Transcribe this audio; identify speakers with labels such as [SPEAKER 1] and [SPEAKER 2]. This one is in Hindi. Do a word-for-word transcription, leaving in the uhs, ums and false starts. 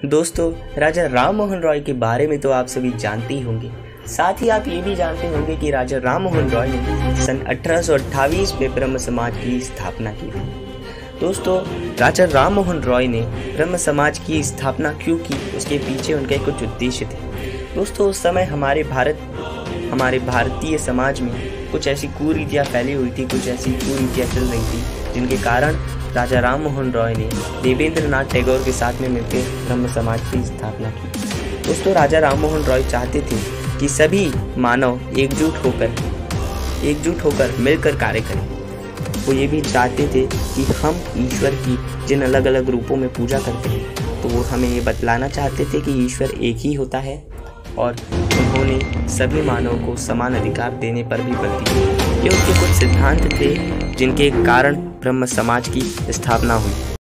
[SPEAKER 1] दोस्तों, राजा राम मोहन रॉय के बारे में तो आप सभी जानते ही होंगे। साथ ही आप ये भी जानते होंगे कि राजा राम मोहन रॉय ने सन अठारह सौ अट्ठाईस में ब्रह्म समाज की स्थापना की थी। दोस्तों, राजा राम मोहन रॉय ने ब्रह्म समाज की स्थापना क्यों की, उसके पीछे उनके कुछ उद्देश्य थे। दोस्तों, उस समय हमारे भारत हमारे भारतीय समाज में कुछ ऐसी कुरीतियाँ फैली हुई थी, कुछ ऐसी कुरीतियाँ चल रही थी, जिनके कारण राजा राम मोहन रॉय ने देवेंद्र नाथ टैगोर के साथ में मिलकर ब्रह्म समाज की स्थापना की। दोस्तों, राजा राम मोहन रॉय चाहते थे कि सभी मानव एकजुट होकर एकजुट होकर मिलकर कार्य करें। वो ये भी चाहते थे कि हम ईश्वर की जिन अलग अलग रूपों में पूजा करते हैं, तो वो हमें ये बतलाना चाहते थे कि ईश्वर एक ही होता है, और उन्होंने सभी मानव को समान अधिकार देने पर भी बल दिया। ये उनके कुछ सिद्धांत थे जिनके कारण ब्रह्म समाज की स्थापना हुई।